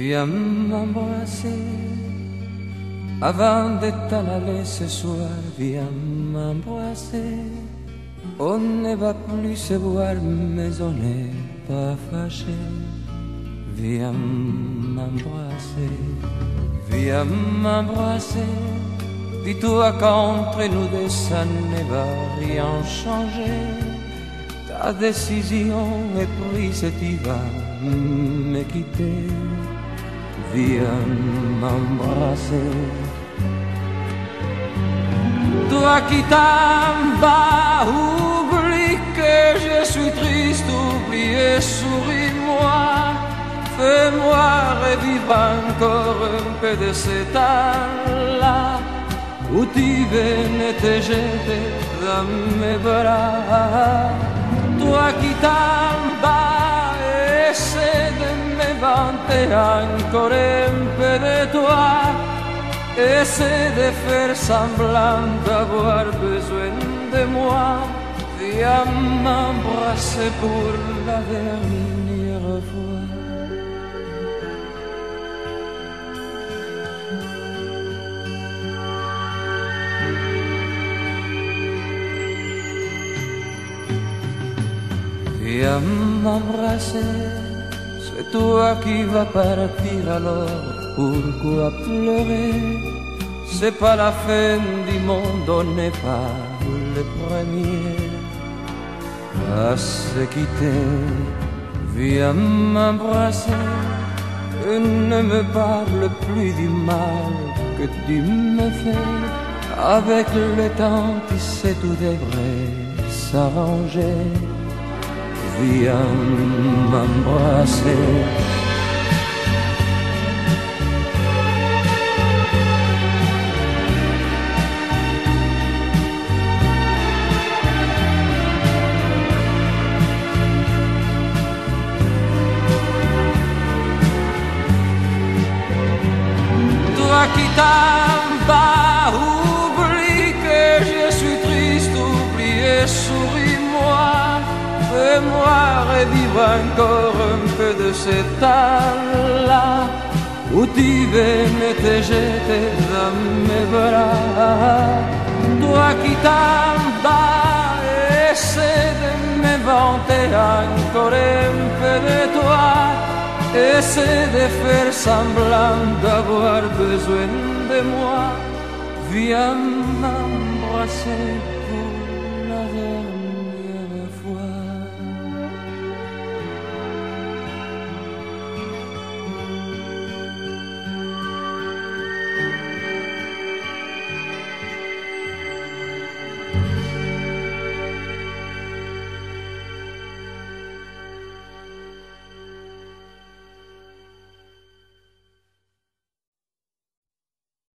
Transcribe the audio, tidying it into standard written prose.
Viens m'embrasser avant de t'en aller ce soir. Viens m'embrasser. On ne va plus se voir, mais on n'est pas fâché. Viens m'embrasser, viens m'embrasser. Dis-toi qu'entre nous deux ça ne va rien changer. Ta décision est prise et tu vas me quitter. Viens m'embrasser. Toi qui t'en vas, oublie que je suis triste, oublie et souris-moi. Fais-moi revivre encore un peu de ce temps-là où tu venais te jeter dans mes bras. Toi qui t'en vas, essaie de m'inventer encore un peu de toi. Essaie de faire semblant d'avoir besoin de moi. Viens m'embrasser pour la dernière fois. Viens m'embrasser, c'est toi qui vas partir alors, pourquoi pleurer? C'est pas la fin du monde, on n'est pas les premiers à se quitter. Viens m'embrasser et ne me parle plus du mal que tu me fais. Avec le temps, tu sais, tout devrait s'arranger. Viens m'embrasser. Toi qui t'en vas, oublie que je suis triste, oublie et souris-moi. Fais-moi revivre encore un peu de ce temps-là où tu venais te jeter dans mes bras. Toi qui t'en vas, essaie de m'inventer encore un peu de toi. Essaie de faire semblant d'avoir besoin de moi. Viens m'embrasser pour la dernière.